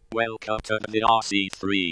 Welcome to the RC3.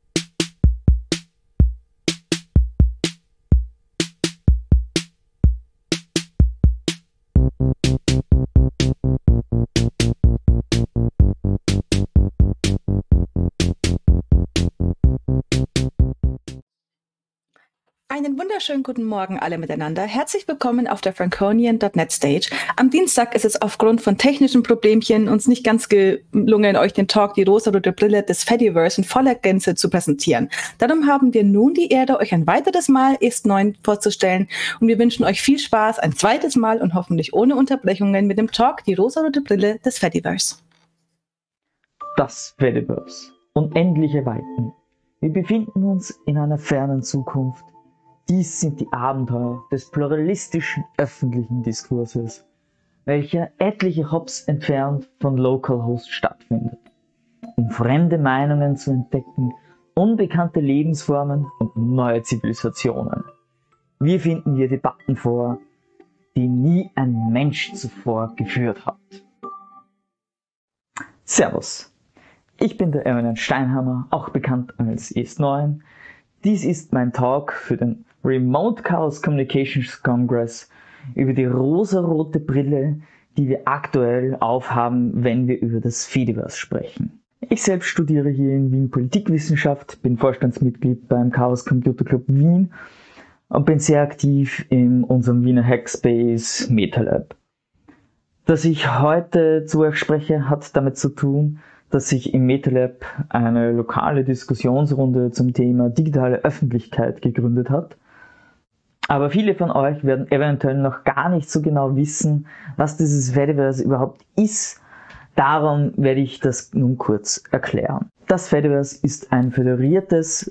Einen wunderschönen guten Morgen alle miteinander. Herzlich willkommen auf der Franconian.net Stage. Am Dienstag ist es aufgrund von technischen Problemchen uns nicht ganz gelungen, euch den Talk Die rosarote Brille des Fediverse in voller Gänze zu präsentieren. Darum haben wir nun die Ehre, euch ein weiteres Mal ES9 vorzustellen und wir wünschen euch viel Spaß ein zweites Mal und hoffentlich ohne Unterbrechungen mit dem Talk Die rosarote Brille des Fediverse. Das Fediverse. Unendliche Weiten. Wir befinden uns in einer fernen Zukunft. Dies sind die Abenteuer des pluralistischen öffentlichen Diskurses, welcher etliche Hops entfernt von Localhost stattfindet, um fremde Meinungen zu entdecken, unbekannte Lebensformen und neue Zivilisationen. Wir finden hier Debatten vor, die nie ein Mensch zuvor geführt hat. Servus, ich bin der Eminent Steinhammer, auch bekannt als ES9. Dies ist mein Talk für den Remote Chaos Communications Congress über die rosarote Brille, die wir aktuell aufhaben, wenn wir über das Fediverse sprechen. Ich selbst studiere hier in Wien Politikwissenschaft, bin Vorstandsmitglied beim Chaos Computer Club Wien und bin sehr aktiv in unserem Wiener Hackspace MetaLab. Dass ich heute zu euch spreche, hat damit zu tun, dass sich im MetaLab eine lokale Diskussionsrunde zum Thema digitale Öffentlichkeit gegründet hat. Aber viele von euch werden eventuell noch gar nicht so genau wissen, was dieses Fediverse überhaupt ist. Darum werde ich das nun kurz erklären. Das Fediverse ist ein föderiertes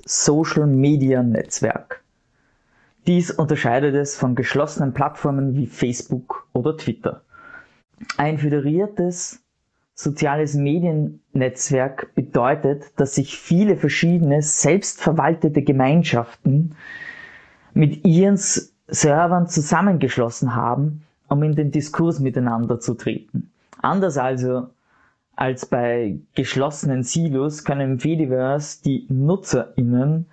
Social-Media-Netzwerk. Dies unterscheidet es von geschlossenen Plattformen wie Facebook oder Twitter. Ein föderiertes soziales Mediennetzwerk bedeutet, dass sich viele verschiedene selbstverwaltete Gemeinschaften mit ihren Servern zusammengeschlossen haben, um in den Diskurs miteinander zu treten. Anders also als bei geschlossenen Silos können im Fediverse die NutzerInnen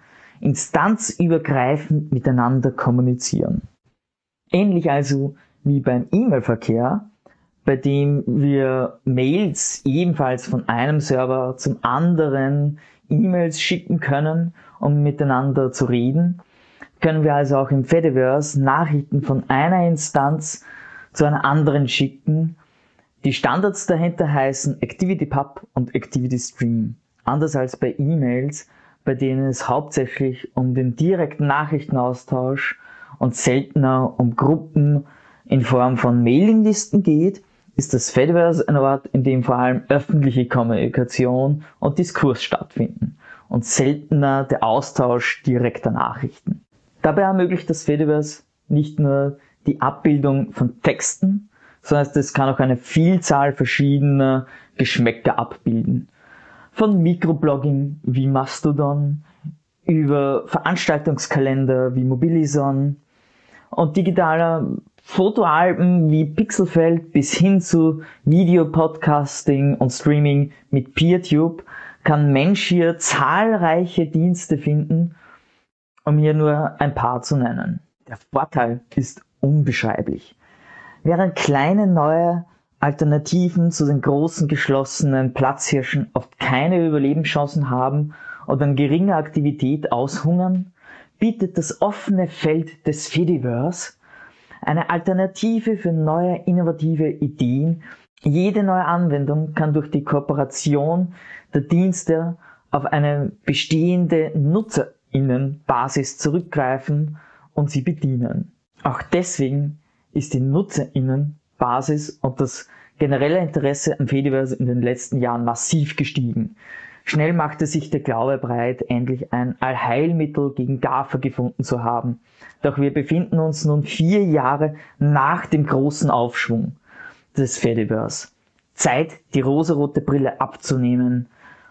instanzübergreifend miteinander kommunizieren. Ähnlich also wie beim E-Mail-Verkehr, bei dem wir Mails ebenfalls von einem Server zum anderen E-Mails schicken können, um miteinander zu reden, können wir also auch im Fediverse Nachrichten von einer Instanz zu einer anderen schicken. Die Standards dahinter heißen ActivityPub und ActivityStream. Anders als bei E-Mails, bei denen es hauptsächlich um den direkten Nachrichtenaustausch und seltener um Gruppen in Form von Mailinglisten geht, ist das Fediverse ein Ort, in dem vor allem öffentliche Kommunikation und Diskurs stattfinden und seltener der Austausch direkter Nachrichten. Dabei ermöglicht das Fediverse nicht nur die Abbildung von Texten, sondern es kann auch eine Vielzahl verschiedener Geschmäcker abbilden. Von Mikroblogging wie Mastodon, über Veranstaltungskalender wie Mobilison und digitaler Fotoalben wie Pixelfeld bis hin zu Videopodcasting und Streaming mit PeerTube kann Mensch hier zahlreiche Dienste finden, um hier nur ein paar zu nennen. Der Vorteil ist unbeschreiblich. Während kleine neue Alternativen zu den großen geschlossenen Platzhirschen oft keine Überlebenschancen haben oder an geringer Aktivität aushungern, bietet das offene Feld des Fediverse eine Alternative für neue innovative Ideen. Jede neue Anwendung kann durch die Kooperation der Dienste auf eine bestehende NutzerInnen-Basis zurückgreifen und sie bedienen. Auch deswegen ist die NutzerInnen-Basis und das generelle Interesse am Fediverse in den letzten Jahren massiv gestiegen. Schnell machte sich der Glaube breit, endlich ein Allheilmittel gegen GAFA gefunden zu haben. Doch wir befinden uns nun 4 Jahre nach dem großen Aufschwung des Fediverse. Zeit, die rosarote Brille abzunehmen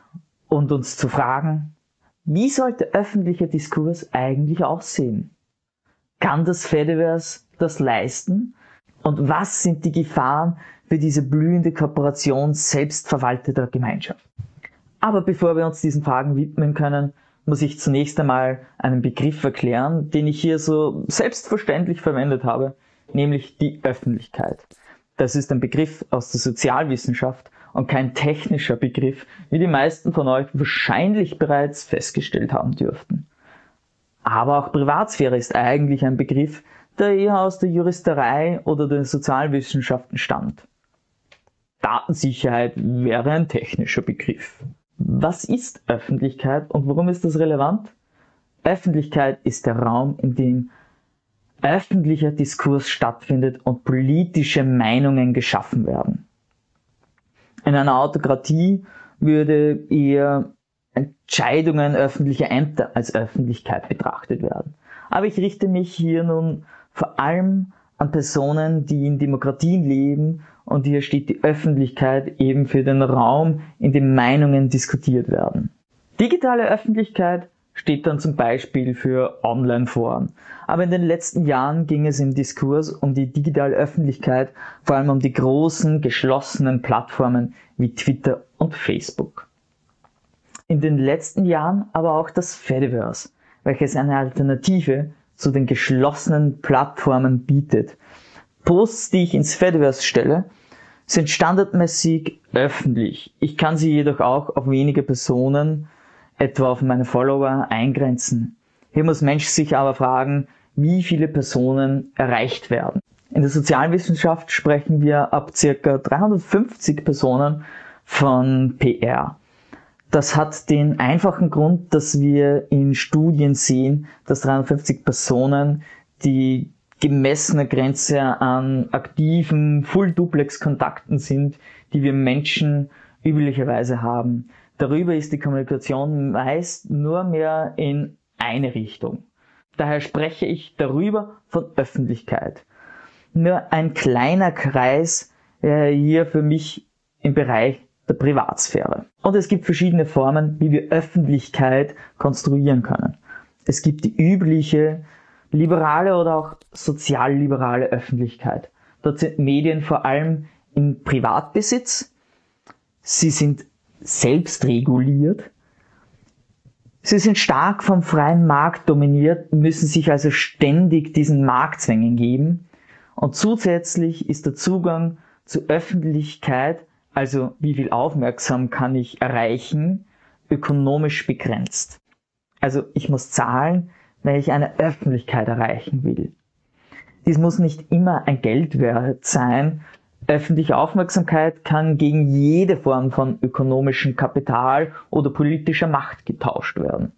und uns zu fragen, wie sollte öffentlicher Diskurs eigentlich aussehen? Kann das Fediverse das leisten? Und was sind die Gefahren für diese blühende Kooperation selbstverwalteter Gemeinschaft? Aber bevor wir uns diesen Fragen widmen können, muss ich zunächst einmal einen Begriff erklären, den ich hier so selbstverständlich verwendet habe, nämlich die Öffentlichkeit. Das ist ein Begriff aus der Sozialwissenschaft und kein technischer Begriff, wie die meisten von euch wahrscheinlich bereits festgestellt haben dürften. Aber auch Privatsphäre ist eigentlich ein Begriff, der eher aus der Juristerei oder den Sozialwissenschaften stammt. Datensicherheit wäre ein technischer Begriff. Was ist Öffentlichkeit und warum ist das relevant? Öffentlichkeit ist der Raum, in dem öffentlicher Diskurs stattfindet und politische Meinungen geschaffen werden. In einer Autokratie würde eher Entscheidungen öffentlicher Ämter als Öffentlichkeit betrachtet werden. Aber ich richte mich hier nun vor allem an Personen, die in Demokratien leben, und hier steht die Öffentlichkeit eben für den Raum, in dem Meinungen diskutiert werden. Digitale Öffentlichkeit steht dann zum Beispiel für Online-Foren. Aber in den letzten Jahren ging es im Diskurs um die digitale Öffentlichkeit, vor allem um die großen, geschlossenen Plattformen wie Twitter und Facebook. In den letzten Jahren aber auch das Fediverse, welches eine Alternative zu den geschlossenen Plattformen bietet. Posts, die ich ins Fediverse stelle, sind standardmäßig öffentlich. Ich kann sie jedoch auch auf wenige Personen, etwa auf meine Follower, eingrenzen. Hier muss Mensch sich aber fragen, wie viele Personen erreicht werden. In der Sozialwissenschaft sprechen wir ab ca. 350 Personen von PR. Das hat den einfachen Grund, dass wir in Studien sehen, dass 350 Personen die gemessene Grenze an aktiven Full-Duplex-Kontakten sind, die wir Menschen üblicherweise haben. Darüber ist die Kommunikation meist nur mehr in eine Richtung. Daher spreche ich darüber von Öffentlichkeit. Nur ein kleiner Kreis hier für mich im Bereich der Privatsphäre. Und es gibt verschiedene Formen, wie wir Öffentlichkeit konstruieren können. Es gibt die übliche liberale oder auch sozialliberale Öffentlichkeit. Dort sind Medien vor allem im Privatbesitz. Sie sind selbst reguliert. Sie sind stark vom freien Markt dominiert, müssen sich also ständig diesen Marktzwängen geben. Und zusätzlich ist der Zugang zu Öffentlichkeit, also wie viel Aufmerksamkeit kann ich erreichen, ökonomisch begrenzt. Also ich muss zahlen, wenn ich eine Öffentlichkeit erreichen will. Dies muss nicht immer ein Geld wert sein. Öffentliche Aufmerksamkeit kann gegen jede Form von ökonomischem Kapital oder politischer Macht getauscht werden.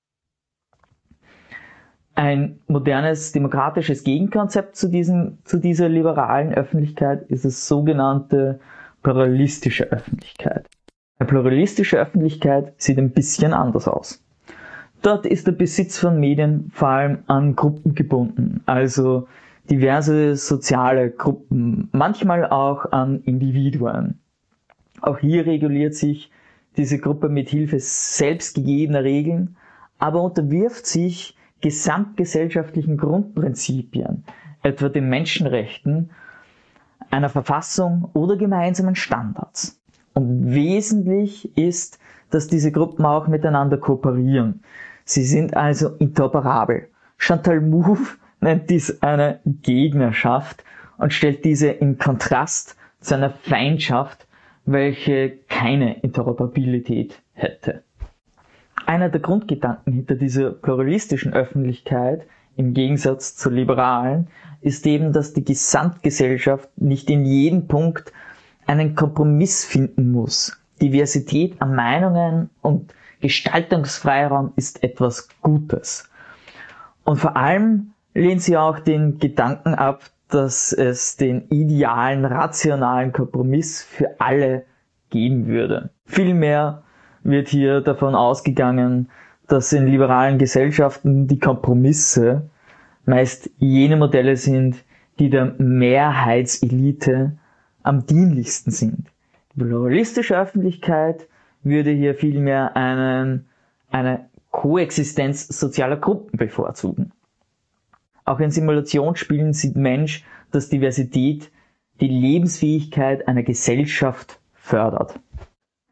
Ein modernes demokratisches Gegenkonzept zu dieser liberalen Öffentlichkeit ist das sogenannte pluralistische Öffentlichkeit. Eine pluralistische Öffentlichkeit sieht ein bisschen anders aus. Dort ist der Besitz von Medien vor allem an Gruppen gebunden, also diverse soziale Gruppen, manchmal auch an Individuen. Auch hier reguliert sich diese Gruppe mit Hilfe selbstgegebener Regeln, aber unterwirft sich gesamtgesellschaftlichen Grundprinzipien, etwa den Menschenrechten, einer Verfassung oder gemeinsamen Standards. Und wesentlich ist, dass diese Gruppen auch miteinander kooperieren. Sie sind also interoperabel. Chantal Mouffe nennt dies eine Gegnerschaft und stellt diese in Kontrast zu einer Feindschaft, welche keine Interoperabilität hätte. Einer der Grundgedanken hinter dieser pluralistischen Öffentlichkeit im Gegensatz zur liberalen ist eben, dass die Gesamtgesellschaft nicht in jedem Punkt einen Kompromiss finden muss. Diversität an Meinungen und Gestaltungsfreiraum ist etwas Gutes. Und vor allem lehnt sie auch den Gedanken ab, dass es den idealen, rationalen Kompromiss für alle geben würde. Vielmehr wird hier davon ausgegangen, dass in liberalen Gesellschaften die Kompromisse meist jene Modelle sind, die der Mehrheitselite am dienlichsten sind. Die pluralistische Öffentlichkeit würde hier vielmehr eine Koexistenz sozialer Gruppen bevorzugen. Auch in Simulationsspielen sieht Mensch, dass Diversität die Lebensfähigkeit einer Gesellschaft fördert.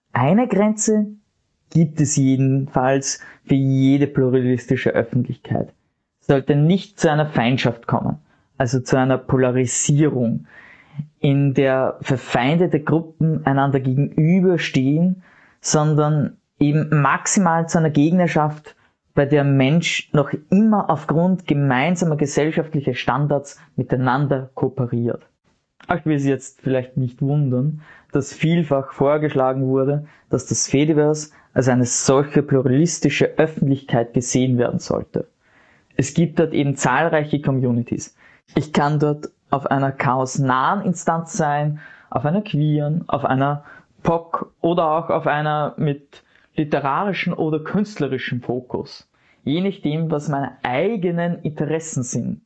Eine Grenze gibt es jedenfalls für jede pluralistische Öffentlichkeit. Es sollte nicht zu einer Feindschaft kommen, also zu einer Polarisierung, in der verfeindete Gruppen einander gegenüberstehen, sondern eben maximal zu einer Gegnerschaft, bei der Mensch noch immer aufgrund gemeinsamer gesellschaftlicher Standards miteinander kooperiert. Euch will es jetzt vielleicht nicht wundern, dass vielfach vorgeschlagen wurde, dass das Fediverse als eine solche pluralistische Öffentlichkeit gesehen werden sollte. Es gibt dort eben zahlreiche Communities. Ich kann dort auf einer chaosnahen Instanz sein, auf einer queeren, auf einer POC oder auch auf einer mit literarischen oder künstlerischen Fokus. Je nachdem, was meine eigenen Interessen sind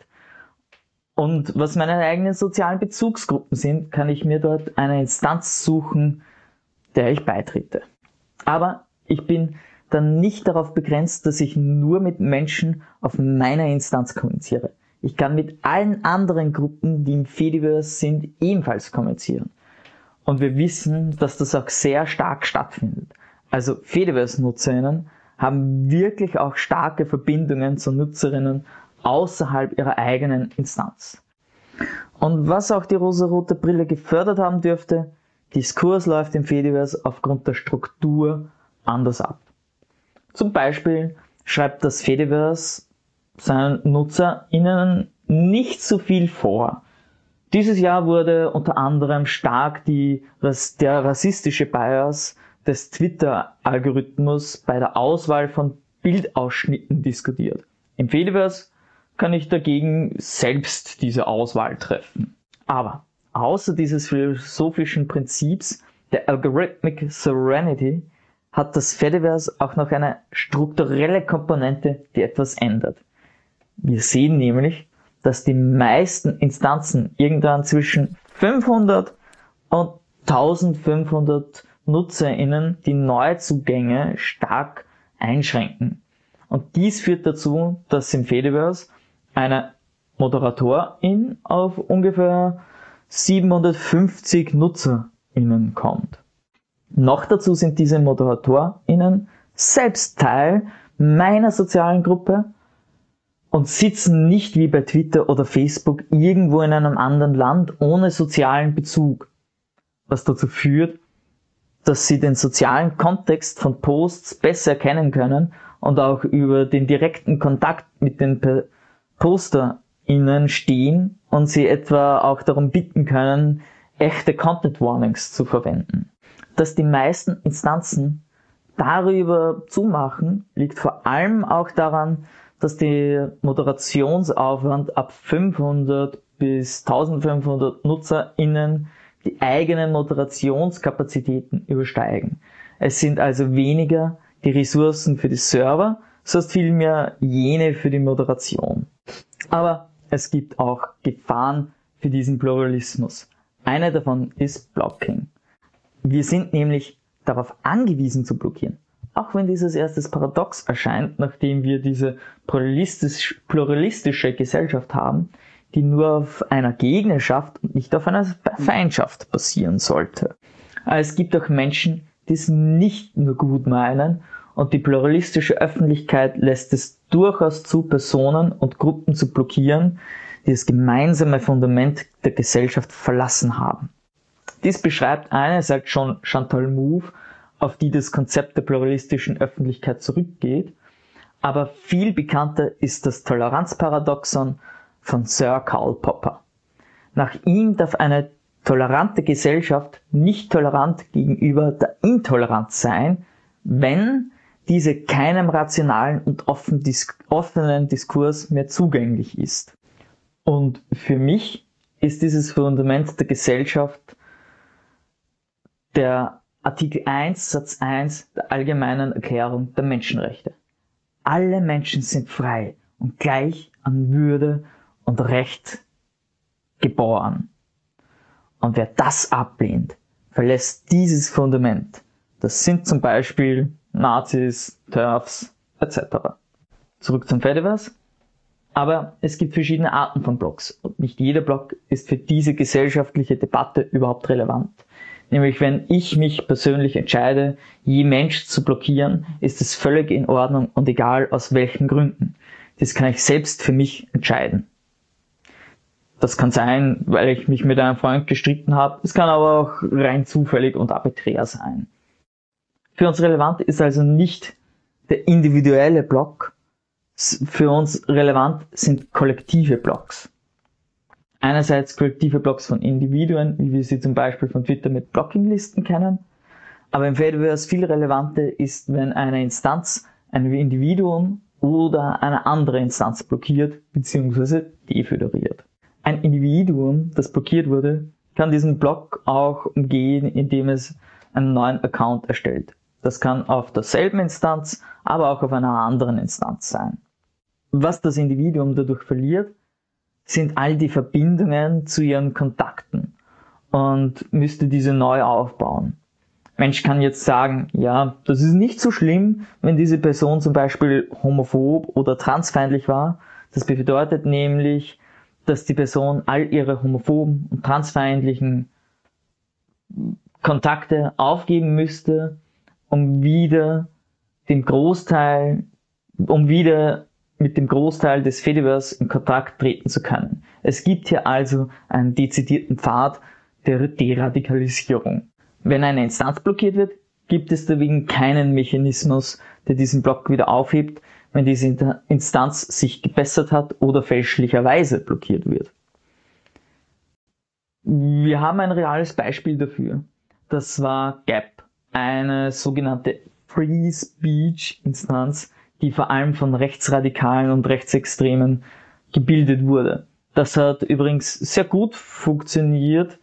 und was meine eigenen sozialen Bezugsgruppen sind, kann ich mir dort eine Instanz suchen, der ich beitrete. Aber ich bin dann nicht darauf begrenzt, dass ich nur mit Menschen auf meiner Instanz kommuniziere. Ich kann mit allen anderen Gruppen, die im Fediverse sind, ebenfalls kommunizieren. Und wir wissen, dass das auch sehr stark stattfindet. Also Fediverse-NutzerInnen haben wirklich auch starke Verbindungen zu Nutzerinnen außerhalb ihrer eigenen Instanz. Und was auch die rosarote Brille gefördert haben dürfte, Diskurs läuft im Fediverse aufgrund der Struktur anders ab. Zum Beispiel schreibt das Fediverse seinen NutzerInnen nicht so viel vor. Dieses Jahr wurde unter anderem stark der rassistische Bias des Twitter-Algorithmus bei der Auswahl von Bildausschnitten diskutiert. Im Fediverse kann ich dagegen selbst diese Auswahl treffen. Aber außer dieses philosophischen Prinzips der Algorithmic Sovereignty hat das Fediverse auch noch eine strukturelle Komponente, die etwas ändert. Wir sehen nämlich, dass die meisten Instanzen irgendwann zwischen 500 und 1500 NutzerInnen die Neuzugänge stark einschränken. Und dies führt dazu, dass im Fediverse eine Moderatorin auf ungefähr 750 NutzerInnen kommt. Noch dazu sind diese ModeratorInnen selbst Teil meiner sozialen Gruppe und sitzen nicht wie bei Twitter oder Facebook irgendwo in einem anderen Land ohne sozialen Bezug, was dazu führt, dass sie den sozialen Kontext von Posts besser erkennen können und auch über den direkten Kontakt mit den PosterInnen stehen und sie etwa auch darum bitten können, echte Content Warnings zu verwenden. Dass die meisten Instanzen darüber zumachen, liegt vor allem auch daran, dass der Moderationsaufwand ab 500 bis 1500 NutzerInnen die eigenen Moderationskapazitäten übersteigen. Es sind also weniger die Ressourcen für die Server, sondern vielmehr jene für die Moderation. Aber es gibt auch Gefahren für diesen Pluralismus. Eine davon ist Blocking. Wir sind nämlich darauf angewiesen zu blockieren. Auch wenn dieses erstes paradox erscheint, nachdem wir diese pluralistische Gesellschaft haben, die nur auf einer Gegnerschaft und nicht auf einer Feindschaft basieren sollte. Aber es gibt auch Menschen, die es nicht nur gut meinen und die pluralistische Öffentlichkeit lässt es durchaus zu, Personen und Gruppen zu blockieren, die das gemeinsame Fundament der Gesellschaft verlassen haben. Dies beschreibt einerseits schon Chantal Mouffe, auf die das Konzept der pluralistischen Öffentlichkeit zurückgeht, aber viel bekannter ist das Toleranzparadoxon von Sir Karl Popper. Nach ihm darf eine tolerante Gesellschaft nicht tolerant gegenüber der Intoleranz sein, wenn diese keinem rationalen und offenen Diskurs mehr zugänglich ist. Und für mich ist dieses Fundament der Gesellschaft der Artikel 1 Satz 1 der Allgemeinen Erklärung der Menschenrechte. Alle Menschen sind frei und gleich an Würde und Recht geboren. Und wer das ablehnt, verlässt dieses Fundament. Das sind zum Beispiel Nazis, TERFs etc. Zurück zum Fediverse. Aber es gibt verschiedene Arten von Blogs und nicht jeder Blog ist für diese gesellschaftliche Debatte überhaupt relevant. Nämlich wenn ich mich persönlich entscheide, je Mensch zu blockieren, ist es völlig in Ordnung und egal aus welchen Gründen. Das kann ich selbst für mich entscheiden. Das kann sein, weil ich mich mit einem Freund gestritten habe. Es kann aber auch rein zufällig und arbiträr sein. Für uns relevant ist also nicht der individuelle Block. Für uns relevant sind kollektive Blocks. Einerseits kollektive Blocks von Individuen, wie wir sie zum Beispiel von Twitter mit Blockinglisten kennen. Aber im Fediverse viel relevanter ist, wenn eine Instanz ein Individuum oder eine andere Instanz blockiert bzw. deföderiert. Ein Individuum, das blockiert wurde, kann diesen Block auch umgehen, indem es einen neuen Account erstellt. Das kann auf derselben Instanz, aber auch auf einer anderen Instanz sein. Was das Individuum dadurch verliert, sind all die Verbindungen zu ihren Kontakten und müsste diese neu aufbauen. Mensch kann jetzt sagen, ja, das ist nicht so schlimm, wenn diese Person zum Beispiel homophob oder transfeindlich war. Das bedeutet nämlich, dass die Person all ihre homophoben und transfeindlichen Kontakte aufgeben müsste, um wieder mit dem Großteil des Fediverse in Kontakt treten zu können. Es gibt hier also einen dezidierten Pfad der Deradikalisierung. Wenn eine Instanz blockiert wird, gibt es deswegen keinen Mechanismus, der diesen Block wieder aufhebt, wenn diese Instanz sich gebessert hat oder fälschlicherweise blockiert wird. Wir haben ein reales Beispiel dafür. Das war Gap, eine sogenannte Free Speech Instanz, die vor allem von Rechtsradikalen und Rechtsextremen gebildet wurde. Das hat übrigens sehr gut funktioniert,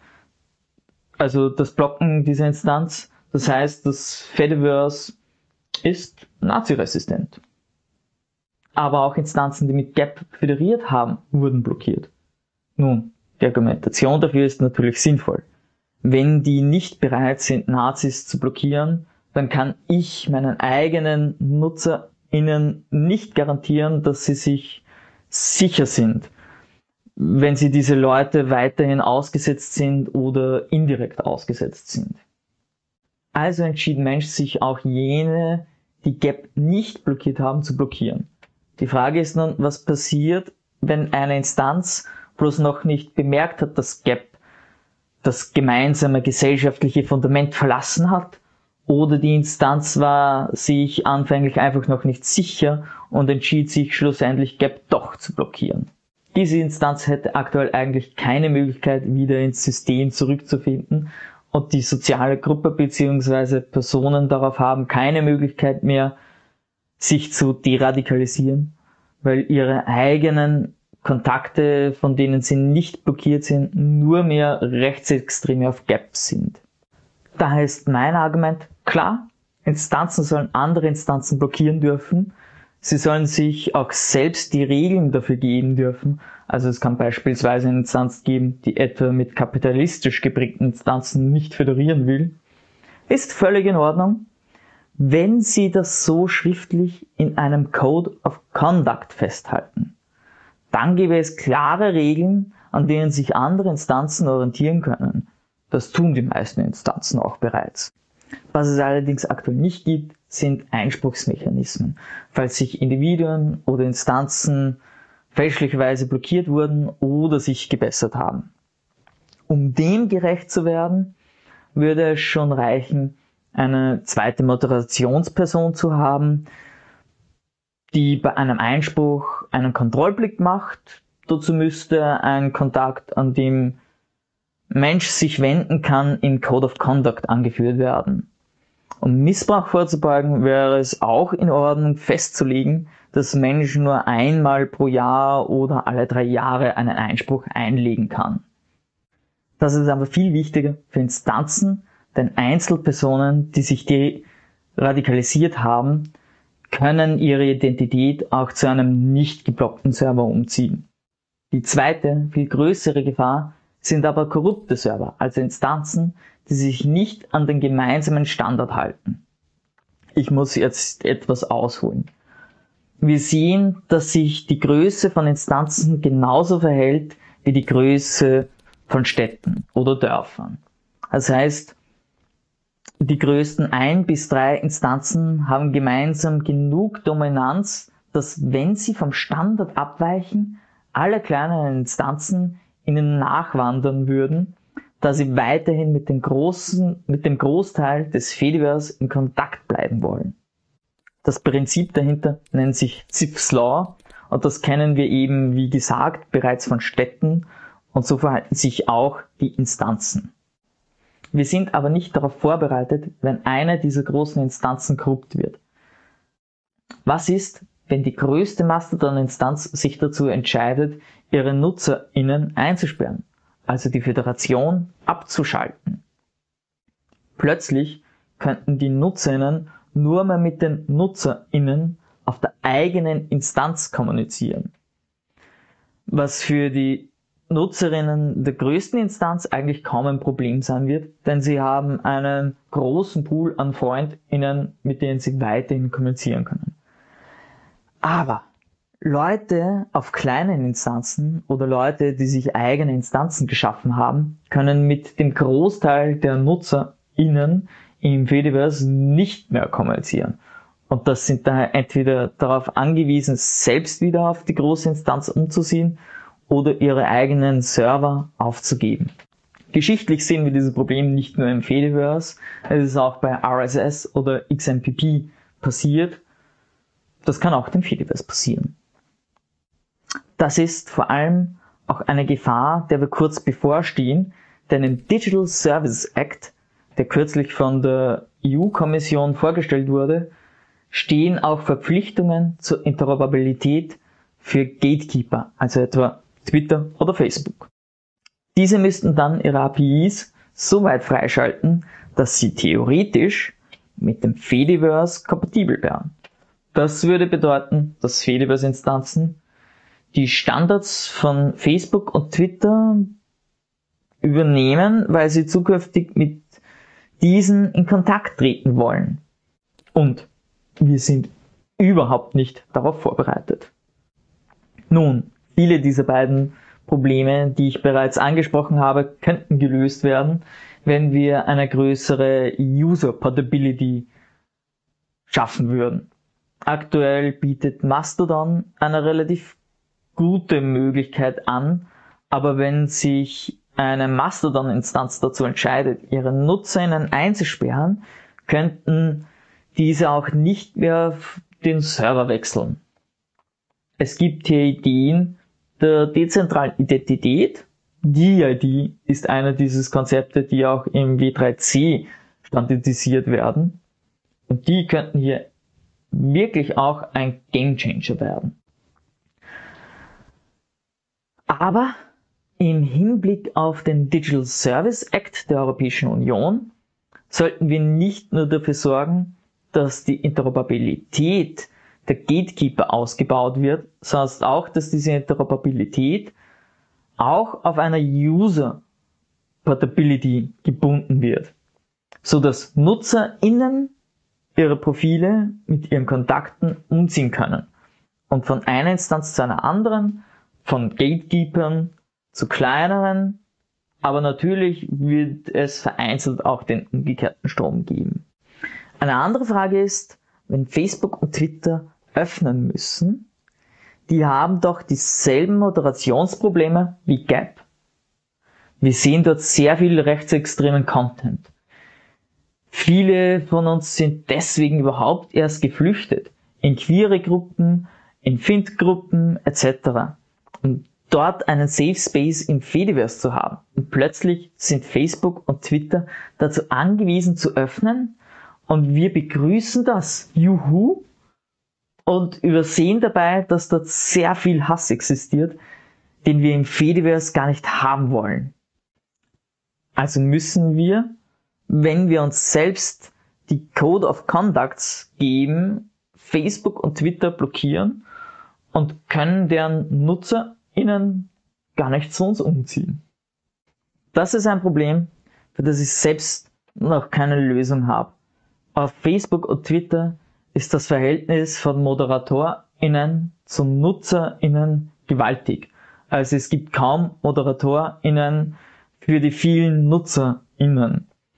also das Blocken dieser Instanz. Das heißt, das Fediverse ist naziresistent. Aber auch Instanzen, die mit Gap föderiert haben, wurden blockiert. Nun, die Argumentation dafür ist natürlich sinnvoll. Wenn die nicht bereit sind, Nazis zu blockieren, dann kann ich meinen eigenen NutzerInnen nicht garantieren, dass sie sich sicher sind, wenn sie diese Leute weiterhin ausgesetzt sind oder indirekt ausgesetzt sind. Also entschied Mensch sich auch jene, die Gap nicht blockiert haben, zu blockieren. Die Frage ist nun, was passiert, wenn eine Instanz bloß noch nicht bemerkt hat, dass Gap das gemeinsame gesellschaftliche Fundament verlassen hat, oder die Instanz war sich anfänglich einfach noch nicht sicher und entschied sich schlussendlich Gap doch zu blockieren. Diese Instanz hätte aktuell eigentlich keine Möglichkeit, wieder ins System zurückzufinden, und die soziale Gruppe bzw. Personen darauf haben keine Möglichkeit mehr, sich zu deradikalisieren, weil ihre eigenen Kontakte, von denen sie nicht blockiert sind, nur mehr Rechtsextreme auf Gap sind. Daher ist mein Argument klar, Instanzen sollen andere Instanzen blockieren dürfen. Sie sollen sich auch selbst die Regeln dafür geben dürfen. Also es kann beispielsweise eine Instanz geben, die etwa mit kapitalistisch geprägten Instanzen nicht föderieren will. Ist völlig in Ordnung, wenn sie das so schriftlich in einem Code of Conduct festhalten. Dann gäbe es klare Regeln, an denen sich andere Instanzen orientieren können. Das tun die meisten Instanzen auch bereits. Was es allerdings aktuell nicht gibt, sind Einspruchsmechanismen, falls sich Individuen oder Instanzen fälschlicherweise blockiert wurden oder sich gebessert haben. Um dem gerecht zu werden, würde es schon reichen, eine zweite Moderationsperson zu haben, die bei einem Einspruch einen Kontrollblick macht. Dazu müsste ein Kontakt, an dem Mensch sich wenden kann, im Code of Conduct angeführt werden. Um Missbrauch vorzubeugen, wäre es auch in Ordnung festzulegen, dass Mensch nur einmal pro Jahr oder alle 3 Jahre einen Einspruch einlegen kann. Das ist aber viel wichtiger für Instanzen, denn Einzelpersonen, die sich radikalisiert haben, können ihre Identität auch zu einem nicht geblockten Server umziehen. Die zweite, viel größere Gefahr sind aber korrupte Server, also Instanzen, die sich nicht an den gemeinsamen Standard halten. Ich muss jetzt etwas ausholen. Wir sehen, dass sich die Größe von Instanzen genauso verhält wie die Größe von Städten oder Dörfern. Das heißt, Die größten 1 bis 3 Instanzen haben gemeinsam genug Dominanz, dass wenn sie vom Standard abweichen, alle kleineren Instanzen ihnen nachwandern würden, da sie weiterhin mit dem Großteil des Fediverse in Kontakt bleiben wollen. Das Prinzip dahinter nennt sich Zipf's Law und das kennen wir eben, wie gesagt, bereits von Städten und so verhalten sich auch die Instanzen. Wir sind aber nicht darauf vorbereitet, wenn eine dieser großen Instanzen korrupt wird. Was ist, wenn die größte Mastodon-Instanz sich dazu entscheidet, ihre NutzerInnen einzusperren, also die Föderation abzuschalten? Plötzlich könnten die NutzerInnen nur mehr mit den NutzerInnen auf der eigenen Instanz kommunizieren. Was für die Nutzerinnen der größten Instanz eigentlich kaum ein Problem sein wird, denn sie haben einen großen Pool an FreundInnen, mit denen sie weiterhin kommunizieren können. Aber Leute auf kleinen Instanzen oder Leute, die sich eigene Instanzen geschaffen haben, können mit dem Großteil der NutzerInnen im Fediverse nicht mehr kommunizieren. Und das sind daher entweder darauf angewiesen, selbst wieder auf die große Instanz umzuziehen oder ihre eigenen Server aufzugeben. Geschichtlich sehen wir dieses Problem nicht nur im Fediverse, es ist auch bei RSS oder XMPP passiert. Das kann auch dem Fediverse passieren. Das ist vor allem auch eine Gefahr, der wir kurz bevorstehen, denn im Digital Services Act, der kürzlich von der EU-Kommission vorgestellt wurde, stehen auch Verpflichtungen zur Interoperabilität für Gatekeeper, also etwa Twitter oder Facebook. Diese müssten dann ihre APIs so weit freischalten, dass sie theoretisch mit dem Fediverse kompatibel wären. Das würde bedeuten, dass Fediverse-Instanzen die Standards von Facebook und Twitter übernehmen, weil sie zukünftig mit diesen in Kontakt treten wollen. Und wir sind überhaupt nicht darauf vorbereitet. Nun, viele dieser beiden Probleme, die ich bereits angesprochen habe, könnten gelöst werden, wenn wir eine größere User Portability schaffen würden. Aktuell bietet Mastodon eine relativ gute Möglichkeit an, aber wenn sich eine Mastodon-Instanz dazu entscheidet, ihre NutzerInnen einzusperren, könnten diese auch nicht mehr den Server wechseln. Es gibt hier Ideen der dezentralen Identität. DID ist einer dieses Konzepte, die auch im W3C standardisiert werden. Und die könnten hier wirklich auch ein Gamechanger werden. Aber im Hinblick auf den Digital Service Act der Europäischen Union sollten wir nicht nur dafür sorgen, dass die Interoperabilität der Gatekeeper ausgebaut wird, sondern auch, dass diese Interoperabilität auch auf einer User Portability gebunden wird, so dass NutzerInnen ihre Profile mit ihren Kontakten umziehen können und von einer Instanz zu einer anderen, von Gatekeepern zu kleineren, aber natürlich wird es vereinzelt auch den umgekehrten Strom geben. Eine andere Frage ist, wenn Facebook und Twitter öffnen müssen, die haben doch dieselben Moderationsprobleme wie Gap. Wir sehen dort sehr viel rechtsextremen Content. Viele von uns sind deswegen überhaupt erst geflüchtet in queere Gruppen, in Findgruppen etc. Um dort einen Safe Space im Fediverse zu haben. Und plötzlich sind Facebook und Twitter dazu angewiesen zu öffnen und wir begrüßen das. Juhu! Und übersehen dabei, dass dort sehr viel Hass existiert, den wir im Fediverse gar nicht haben wollen. Also müssen wir, wenn wir uns selbst die Code of Conducts geben, Facebook und Twitter blockieren und können deren NutzerInnen gar nicht zu uns umziehen. Das ist ein Problem, für das ich selbst noch keine Lösung habe. Auf Facebook und Twitter ist das Verhältnis von ModeratorInnen zu NutzerInnen gewaltig. Also es gibt kaum ModeratorInnen für die vielen NutzerInnen.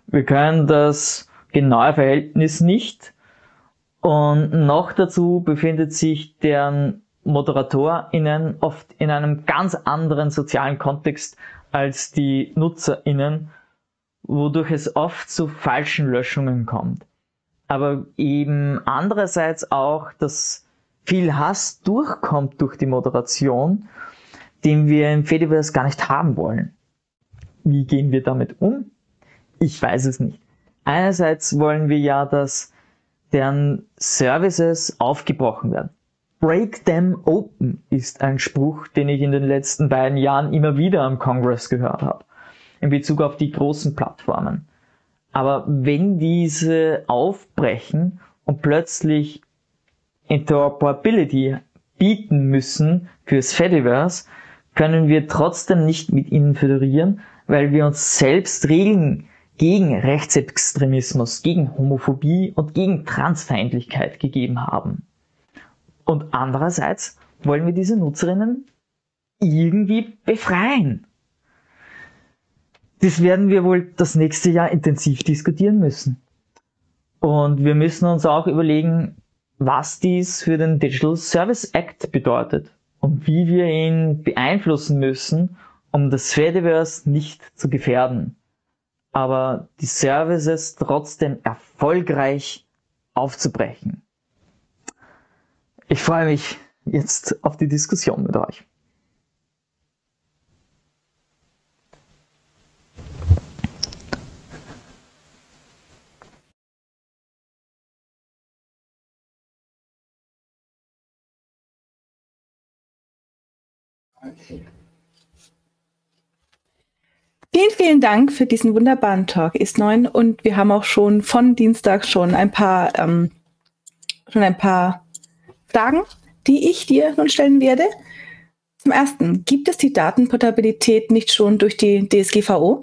Wir können das genaue Verhältnis nicht. Und noch dazu befindet sich deren ModeratorInnen oft in einem ganz anderen sozialen Kontext als die NutzerInnen, wodurch es oft zu falschen Löschungen kommt. Aber eben andererseits auch, dass viel Hass durchkommt durch die Moderation, den wir im Fediverse gar nicht haben wollen. Wie gehen wir damit um? Ich weiß es nicht. Einerseits wollen wir ja, dass deren Services aufgebrochen werden. Break them open ist ein Spruch, den ich in den letzten beiden Jahren immer wieder am Kongress gehört habe, in Bezug auf die großen Plattformen. Aber wenn diese aufbrechen und plötzlich Interoperability bieten müssen fürs Fediverse, können wir trotzdem nicht mit ihnen föderieren, weil wir uns selbst Regeln gegen Rechtsextremismus, gegen Homophobie und gegen Transfeindlichkeit gegeben haben. Und andererseits wollen wir diese Nutzerinnen irgendwie befreien. Das werden wir wohl das nächste Jahr intensiv diskutieren müssen. Und wir müssen uns auch überlegen, was dies für den Digital Service Act bedeutet und wie wir ihn beeinflussen müssen, um das Fediverse nicht zu gefährden, aber die Services trotzdem erfolgreich aufzubrechen. Ich freue mich jetzt auf die Diskussion mit euch. Vielen, vielen Dank für diesen wunderbaren Talk, Ist9. Und wir haben auch schon von Dienstag schon ein paar Fragen, die ich dir nun stellen werde. Zum Ersten, gibt es die Datenportabilität nicht schon durch die DSGVO?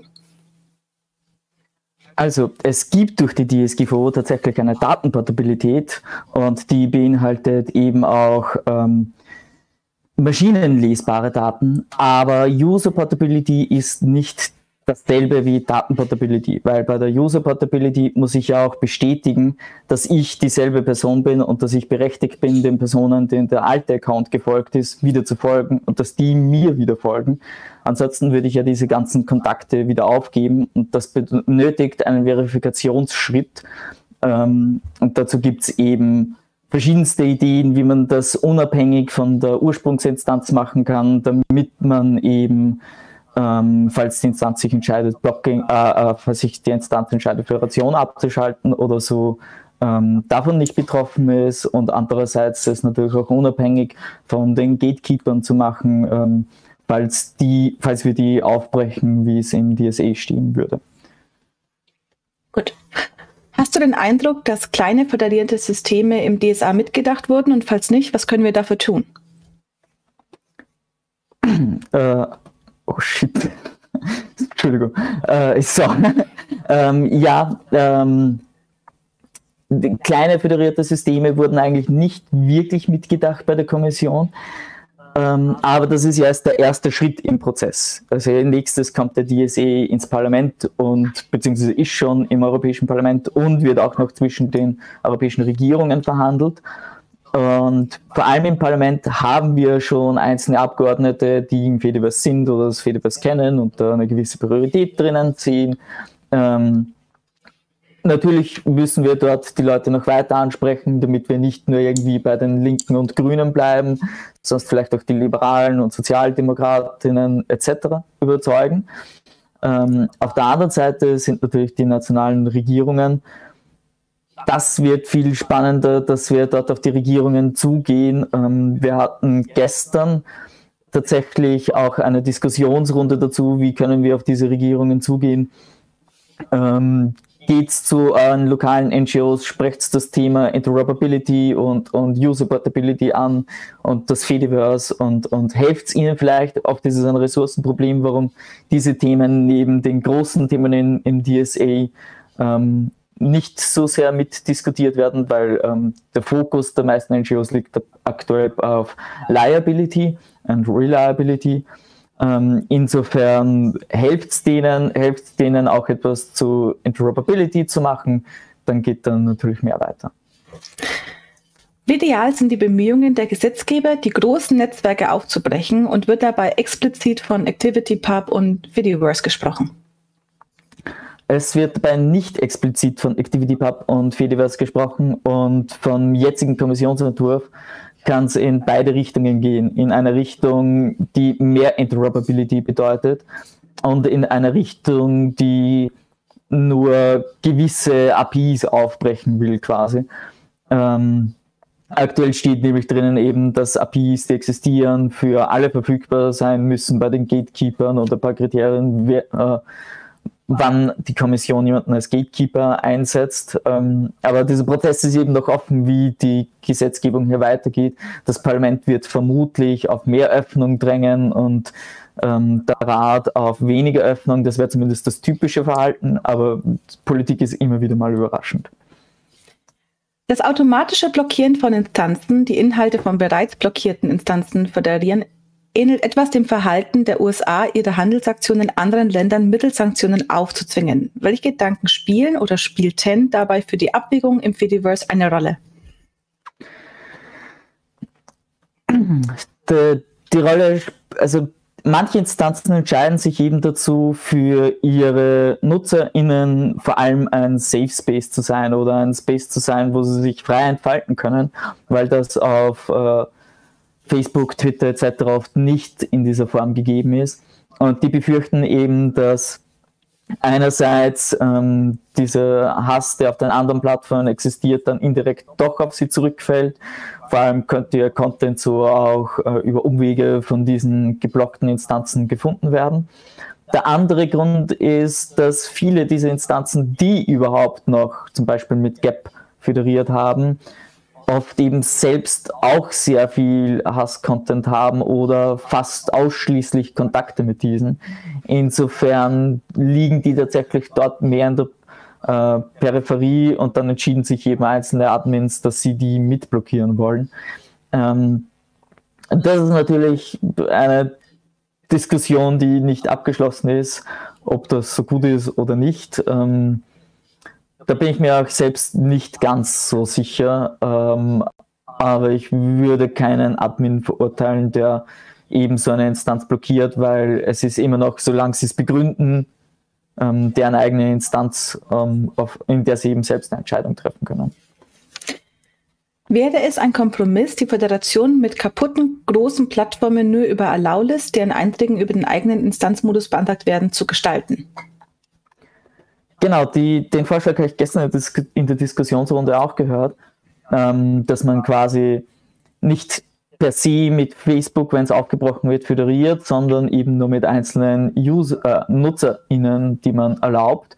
Also es gibt durch die DSGVO tatsächlich eine Datenportabilität und die beinhaltet eben auch maschinenlesbare Daten, aber User Portability ist nicht dasselbe wie Datenportability, weil bei der User Portability muss ich ja auch bestätigen, dass ich dieselbe Person bin und dass ich berechtigt bin, den Personen, denen der alte Account gefolgt ist, wieder zu folgen und dass die mir wieder folgen. Ansonsten würde ich ja diese ganzen Kontakte wieder aufgeben und das benötigt einen Verifikationsschritt. Und dazu gibt es eben verschiedenste Ideen, wie man das unabhängig von der Ursprungsinstanz machen kann, damit man eben falls die Instanz sich entscheidet, falls sich die Instanz entscheidet, Föderation abzuschalten oder so, davon nicht betroffen ist und andererseits es natürlich auch unabhängig von den Gatekeepern zu machen, falls wir die aufbrechen, wie es im DSA stehen würde. Gut. Hast du den Eindruck, dass kleine föderierte Systeme im DSA mitgedacht wurden und falls nicht, was können wir dafür tun? Oh shit. Entschuldigung. Kleine föderierte Systeme wurden eigentlich nicht wirklich mitgedacht bei der Kommission, aber das ist ja erst der erste Schritt im Prozess. Also nächstes kommt der DSA ins Parlament und beziehungsweise ist schon im Europäischen Parlament und wird auch noch zwischen den europäischen Regierungen verhandelt. Und vor allem im Parlament haben wir schon einzelne Abgeordnete, die im Fediverse sind oder das Fediverse kennen und da eine gewisse Priorität drinnen ziehen. Natürlich müssen wir dort die Leute noch weiter ansprechen, damit wir nicht nur irgendwie bei den Linken und Grünen bleiben, sonst vielleicht auch die Liberalen und Sozialdemokratinnen etc. überzeugen. Auf der anderen Seite sind natürlich die nationalen Regierungen. Das wird viel spannender, dass wir dort auf die Regierungen zugehen. Wir hatten gestern tatsächlich auch eine Diskussionsrunde dazu, wie können wir auf diese Regierungen zugehen. Geht's zu lokalen NGOs, sprecht das Thema Interoperability und User Portability an und das Fediverse und helft ihnen vielleicht, auch das ist ein Ressourcenproblem, warum diese Themen neben den großen Themen im DSA nicht so sehr mitdiskutiert werden, weil der Fokus der meisten NGOs liegt aktuell auf Liability und Reliability. Insofern hilft es denen auch etwas zu Interoperability zu machen, dann geht dann natürlich mehr weiter. Wie ideal sind die Bemühungen der Gesetzgeber, die großen Netzwerke aufzubrechen, und wird dabei explizit von ActivityPub und Fediverse gesprochen? Es wird dabei nicht explizit von ActivityPub und Fediverse gesprochen, und vom jetzigen Kommissionsentwurf kann es in beide Richtungen gehen. In eine Richtung, die mehr Interoperability bedeutet, und in eine Richtung, die nur gewisse APIs aufbrechen will quasi. Aktuell steht nämlich drinnen eben, dass APIs, die existieren, für alle verfügbar sein müssen bei den Gatekeepern, und ein paar Kriterien, wann die Kommission jemanden als Gatekeeper einsetzt. Aber dieser Prozess ist eben noch offen, wie die Gesetzgebung hier weitergeht. Das Parlament wird vermutlich auf mehr Öffnung drängen und der Rat auf weniger Öffnung. Das wäre zumindest das typische Verhalten, aber Politik ist immer wieder mal überraschend. Das automatische Blockieren von Instanzen, die Inhalte von bereits blockierten Instanzen föderieren, ähnelt etwas dem Verhalten der USA, ihre Handelsaktionen anderen Ländern mittels Sanktionen aufzuzwingen. Welche Gedanken spielen oder spielten dabei für die Abwägung im Fediverse eine Rolle? Die Rolle, also manche Instanzen entscheiden sich eben dazu, für ihre NutzerInnen vor allem ein Safe Space zu sein oder ein Space zu sein, wo sie sich frei entfalten können, weil das auf Facebook, Twitter etc. oft nicht in dieser Form gegeben ist. Und die befürchten eben, dass einerseits dieser Hass, der auf den anderen Plattformen existiert, dann indirekt doch auf sie zurückfällt. Vor allem könnte ihr Content so auch über Umwege von diesen geblockten Instanzen gefunden werden. Der andere Grund ist, dass viele dieser Instanzen, die überhaupt noch zum Beispiel mit Gap föderiert haben, oft eben selbst auch sehr viel Hass-Content haben oder fast ausschließlich Kontakte mit diesen. Insofern liegen die tatsächlich dort mehr in der Peripherie, und dann entschieden sich eben einzelne Admins, dass sie die mitblockieren wollen. Das ist natürlich eine Diskussion, die nicht abgeschlossen ist, ob das so gut ist oder nicht. Da bin ich mir auch selbst nicht ganz so sicher, aber ich würde keinen Admin verurteilen, der eben so eine Instanz blockiert, weil es ist immer noch, solange sie es begründen, deren eigene Instanz, in der sie eben selbst eine Entscheidung treffen können. Wäre es ein Kompromiss, die Föderation mit kaputten, großen Plattformen nur über Allow-List, deren Einträgen über den eigenen Instanzmodus beantragt werden, zu gestalten? Genau, den Vorschlag habe ich gestern in der Diskussionsrunde auch gehört, dass man quasi nicht per se mit Facebook, wenn es aufgebrochen wird, föderiert, sondern eben nur mit einzelnen NutzerInnen, die man erlaubt.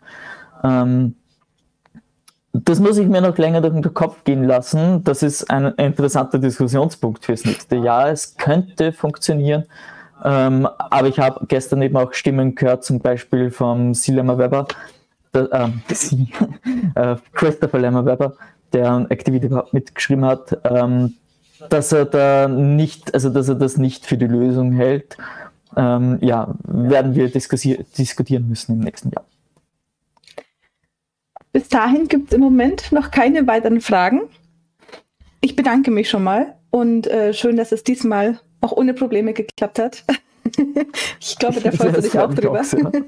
Das muss ich mir noch länger durch den Kopf gehen lassen. Das ist ein interessanter Diskussionspunkt fürs nächste Jahr. Es könnte funktionieren, aber ich habe gestern eben auch Stimmen gehört, zum Beispiel vom Lemmer Webber, Christopher Lemmer Webber, der an ActivityPub mitgeschrieben hat, dass er das nicht für die Lösung hält. Werden wir diskutieren müssen im nächsten Jahr. Bis dahin gibt es im Moment noch keine weiteren Fragen. Ich bedanke mich schon mal, und schön, dass es diesmal auch ohne Probleme geklappt hat. Ich glaube, da freut sich auch drüber.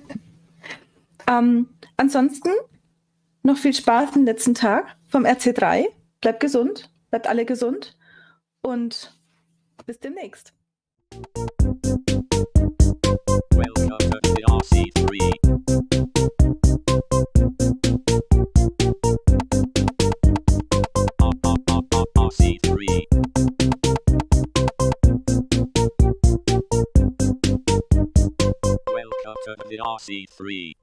Ansonsten noch viel Spaß den letzten Tag vom RC3. Bleibt gesund, bleibt alle gesund, und bis demnächst. Welcome to the RC3. RC3. Welcome to the RC3.